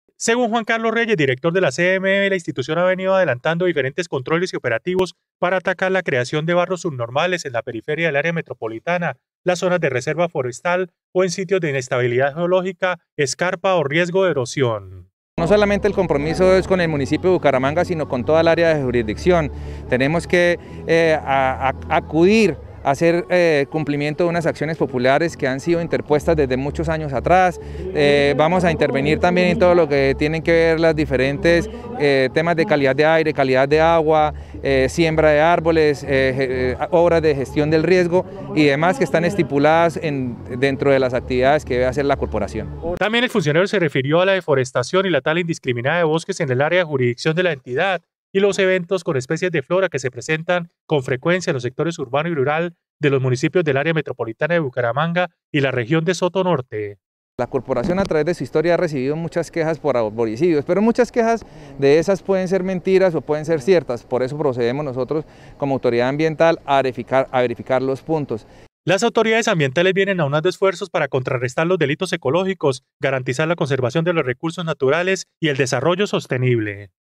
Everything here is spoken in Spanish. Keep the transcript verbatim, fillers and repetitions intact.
Según Juan Carlos Reyes, director de la C M E, la institución ha venido adelantando diferentes controles y operativos para atacar la creación de barros subnormales en la periferia del área metropolitana, las zonas de reserva forestal o en sitios de inestabilidad geológica, escarpa o riesgo de erosión. No solamente el compromiso es con el municipio de Bucaramanga, sino con toda el área de jurisdicción. Tenemos que eh, a, a, acudir a hacer eh, cumplimiento de unas acciones populares que han sido interpuestas desde muchos años atrás. Eh, vamos a intervenir también en todo lo que tienen que ver los diferentes eh, temas de calidad de aire, calidad de agua, eh, siembra de árboles, eh, eh, obras de gestión del riesgo y demás que están estipuladas en, dentro de las actividades que debe hacer la corporación. También el funcionario se refirió a la deforestación y la tala indiscriminada de bosques en el área de jurisdicción de la entidad y los eventos con especies de flora que se presentan con frecuencia en los sectores urbano y rural de los municipios del área metropolitana de Bucaramanga y la región de Soto Norte. La corporación a través de su historia ha recibido muchas quejas por arboricidios, pero muchas quejas de esas pueden ser mentiras o pueden ser ciertas, por eso procedemos nosotros como autoridad ambiental a verificar, a verificar los puntos. Las autoridades ambientales vienen aunando esfuerzos para contrarrestar los delitos ecológicos, garantizar la conservación de los recursos naturales y el desarrollo sostenible.